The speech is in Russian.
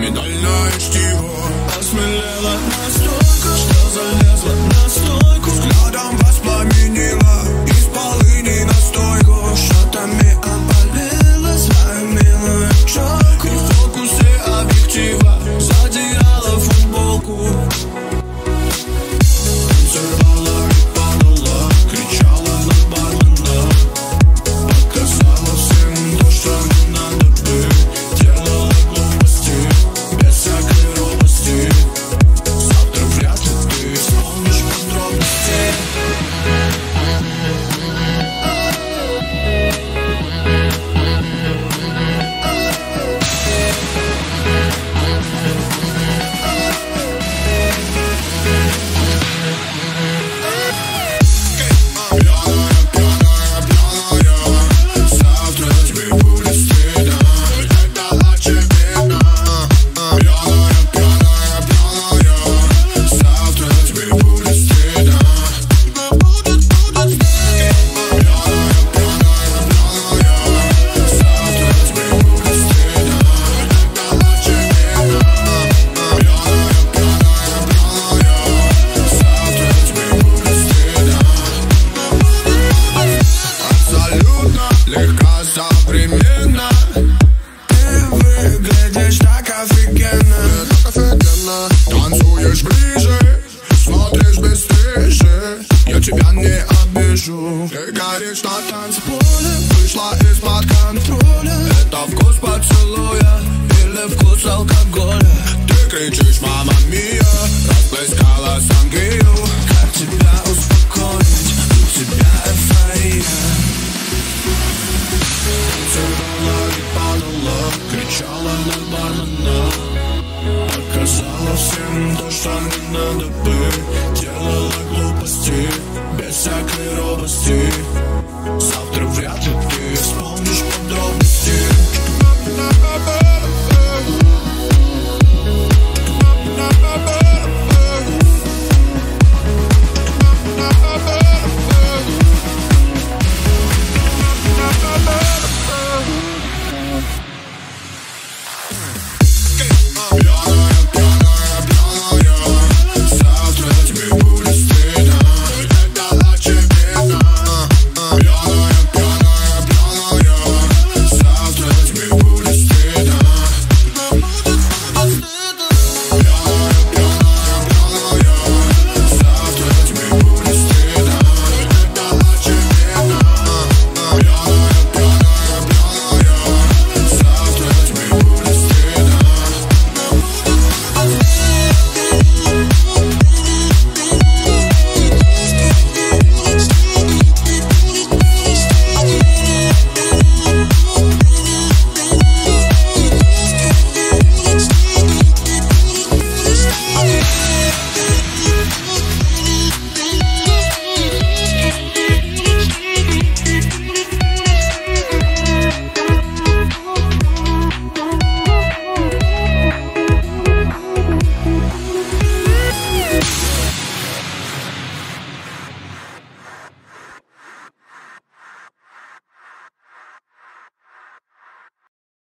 криминальное чтиво. Осмелела настолько, что залезла на стойку, взглядом воспламенила из полыни настойку. Шотами опалила свою милую щеку, и в фокусе объектива задирала футболку. Танцевала и падала, кричала на бармена, показала всем то, что не надо быть. Делала глупости без всякой робости. Завтра вряд ли ты вспомнишь подробности. Завтра тебе будет стыдно, это очевидно. Завтра тебе будет стыдно. Будет стыдно. Завтра тебе будет стыдно, это очевидно. Завтра тебе будет стыдно. Абсолютно легко, современно. Ты выглядишь так офигенно. Танцуешь ближе, смотришь бесстыже. Я тебя не обижу. Ты горишь на танцполе, вышла из-под контроля. Это вкус поцелуя или вкус алкоголя? Ты кричишь «Мамма мия», расплескала сангрию. Как тебя успокоить? У тебя эйфория.